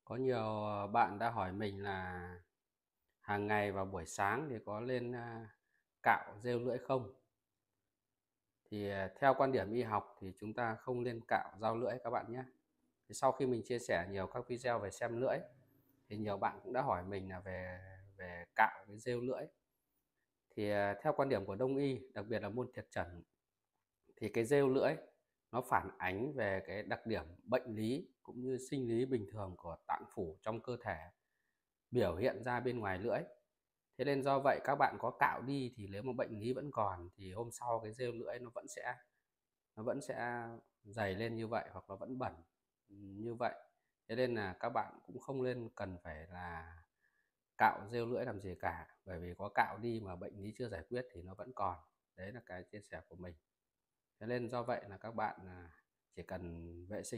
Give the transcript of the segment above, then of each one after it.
Có nhiều bạn đã hỏi mình là hàng ngày vào buổi sáng thì có nên cạo rêu lưỡi không? Thì theo quan điểm y học thì chúng ta không nên cạo rau lưỡi các bạn nhé. Thì sau khi mình chia sẻ nhiều các video về xem lưỡi thì nhiều bạn cũng đã hỏi mình là về về cạo cái rêu lưỡi. Thì theo quan điểm của Đông y, đặc biệt là môn Thiệt Chẩn, thì cái rêu lưỡi nó phản ánh về cái đặc điểm bệnh lý cũng như sinh lý bình thường của tạng phủ trong cơ thể biểu hiện ra bên ngoài lưỡi. Thế nên do vậy các bạn có cạo đi thì nếu mà bệnh lý vẫn còn thì hôm sau cái rêu lưỡi nó vẫn sẽ dày lên như vậy, hoặc nó vẫn bẩn như vậy. Thế nên là các bạn cũng không nên cần phải là cạo rêu lưỡi làm gì cả, bởi vì có cạo đi mà bệnh lý chưa giải quyết thì nó vẫn còn. Đấy là cái chia sẻ của mình. Thế nên do vậy là các bạn chỉ cần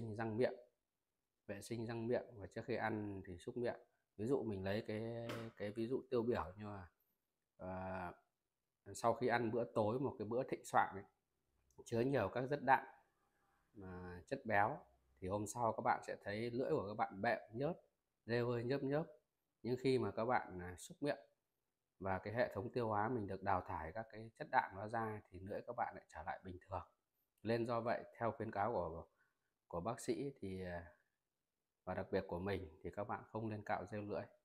vệ sinh răng miệng và trước khi ăn thì súc miệng. Ví dụ mình lấy cái ví dụ tiêu biểu như là ờ, sau khi ăn bữa tối, một cái bữa thịnh soạn ấy, chứa nhiều các chất đạm mà chất béo, thì hôm sau các bạn sẽ thấy lưỡi của các bạn bẹo nhớt, rêu hơi nhớp nhớp. Nhưng khi mà các bạn súc miệng và cái hệ thống tiêu hóa mình được đào thải các cái chất đạm đó ra thì lưỡi các bạn lại trở lại bình thường. Nên do vậy theo khuyến cáo của bác sĩ thì và đặc biệt của mình thì các bạn không nên cạo rêu lưỡi.